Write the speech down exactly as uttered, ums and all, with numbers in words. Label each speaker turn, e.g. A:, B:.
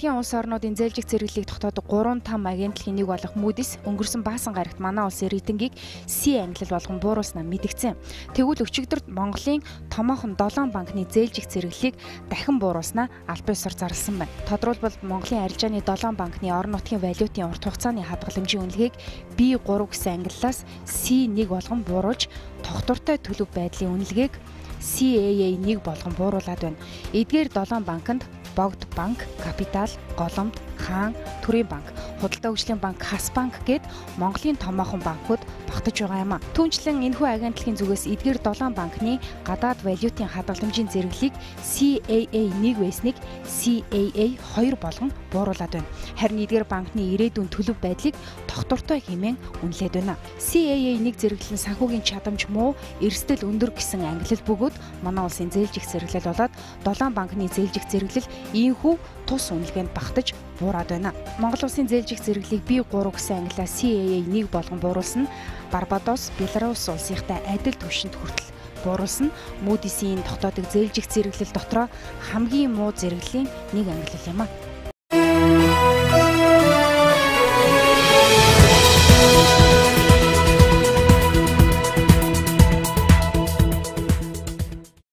A: Монголын улс орнуудын зээлжих зэрэглэлийг тогтоодог гурван том агентлагийн нэг болох Moody's өнгөрсөн баасан гарагт манай улсын рейтингийг C ангилал болгон бууруулснаа мэдгдсэн. Тэгвэл өчигдөр Монголын томоохон долоон банкны зээлжих зэрэглэлийг дахин бууруулснаа албан ёсоор зарласан байна. Тодорхойлбол Монголын арилжааны долоон банкны орон нутгийн валютын урт хугацааны хадгаламжийн үнэлгээг B тhree гэсэн ангиллаас C one болгон бууруулж, тогтвортой төлөв байдлын үнэлгээг C A A one болгон бууруулад байна. Эдгээр долоон банкнд Богд банк, Капитал, Голомт, Хаан, Төрийн банк, Худалдаа хөгжлийн банк, Хас банк гээд Монголын томоохон банкуд багтаж байгаа юм а. Түүнчлэн энэхүү агентлагийн зүгээс эдгээр долоон банкны гадаад валютын хадгаламжийн зэрэглэлийг C A A one байсныг C A A two болгон бууруулад байна. Харин эдгээр банкны ирээдүйн төлөв байдлыг тогтвортой хэмээн үнэлээд байна. C A A one зэрэглэл нь санхүүгийн чадамж муу, эрсдэл өндөр гэсэн ангилал бөгөөд манай улсын зээлжих зэрэглэл болоод долоон банкны зээлжих зэрэглэл ийхүү тус үнэлгээнд багтаж буураад байна. Монгол улсын зээлжих зэрэглэлийг B three гэсэн ангиллаас C A A one болгон бууруулсан нь Барбадос, Беларусь улсынхтай адил түвшинд хүртэл бууруулсан Moody's-ийн тогтоодог зээлжих зэрэглэл дотроо хамгийн муу зэрэглэлийн нэг ангилал юм а.